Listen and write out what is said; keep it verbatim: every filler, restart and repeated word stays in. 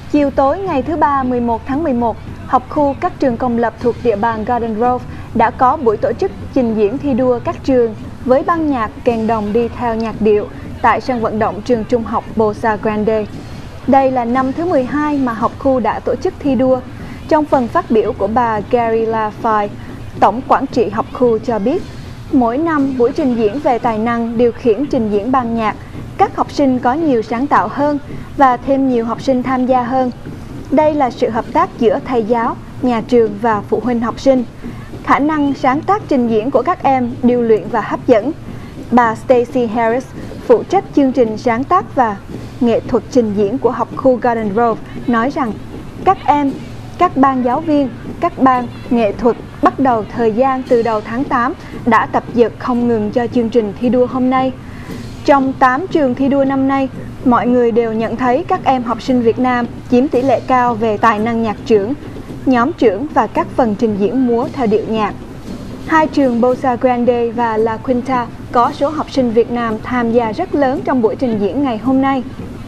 Chiều tối ngày thứ Ba mười một tháng mười một, học khu các trường công lập thuộc địa bàn Garden Grove đã có buổi tổ chức trình diễn thi đua các trường với ban nhạc kèn đồng đi theo nhạc điệu tại sân vận động trường trung học Bosa Grande. Đây là năm thứ mười hai mà học khu đã tổ chức thi đua. Trong phần phát biểu của bà Gary LaFay, Tổng quản trị học khu cho biết, mỗi năm buổi trình diễn về tài năng điều khiển trình diễn ban nhạc, các học sinh có nhiều sáng tạo hơn và thêm nhiều học sinh tham gia hơn. Đây là sự hợp tác giữa thầy giáo, nhà trường và phụ huynh học sinh. Khả năng sáng tác trình diễn của các em điêu luyện và hấp dẫn. Bà Stacy Harris, phụ trách chương trình sáng tác và nghệ thuật trình diễn của học khu Garden Grove, nói rằng các em, các ban giáo viên, các ban nghệ thuật bắt đầu thời gian từ đầu tháng tám đã tập dượt không ngừng cho chương trình thi đua hôm nay. Trong tám trường thi đua năm nay, mọi người đều nhận thấy các em học sinh Việt Nam chiếm tỷ lệ cao về tài năng nhạc trưởng, nhóm trưởng và các phần trình diễn múa theo điệu nhạc. Hai trường Bosa Grande và La Quinta có số học sinh Việt Nam tham gia rất lớn trong buổi trình diễn ngày hôm nay.